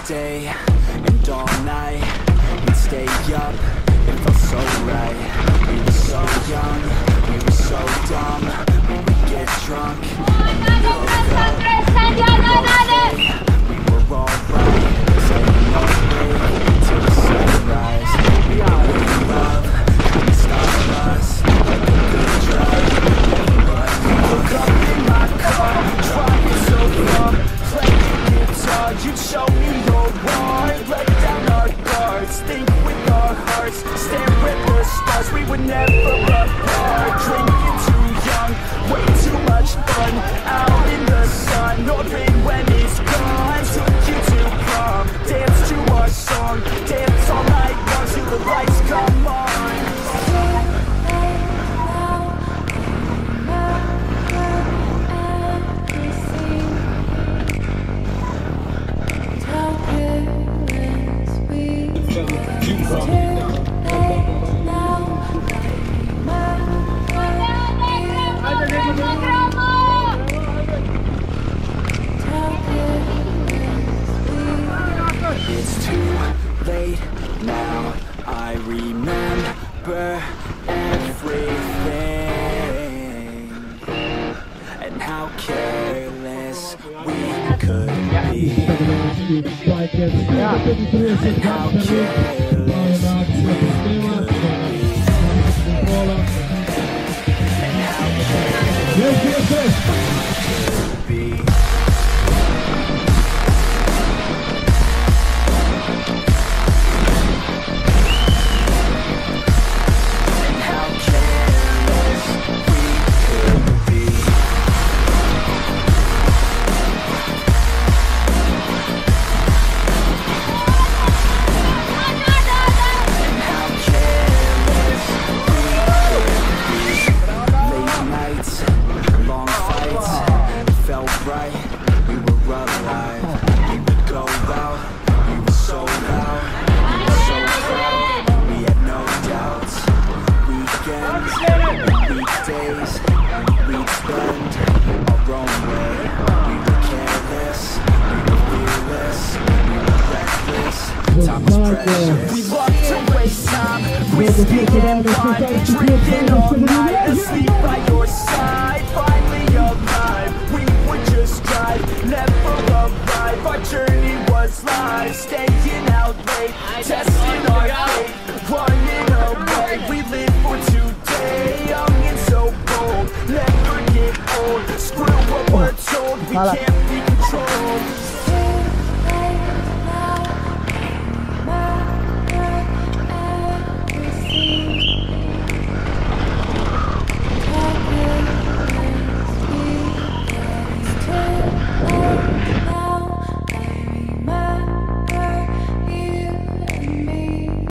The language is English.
day and all night. We'd stay up, it felt so right. We were so young, we were so dumb. We would get drunk, and then hook up. We were alright, staying up late till the sunrise. We were in love, couldn't stop us, like a good drug. Woke up in my car, driving so far, playing guitar. You'd show me your heart, let down our guards, think with our hearts, stare at the stars. We would never apart, drinking too young, way too much fun, out in the sun, knowing when it's gone. Took you to prom, dance to our song, dance all night long till the lights come on. It's too late now, I remember everything, and how careless we could be, and how careless we could be, and how careless we could be. We love to waste time, whiskey and wine, drinking all night, asleep by your side, finally alive. We would just drive, never arrive. Our journey was live, staying out late, testing our fate, running away. We live for today, young and so bold, never get old. Screw what we're told, we can't be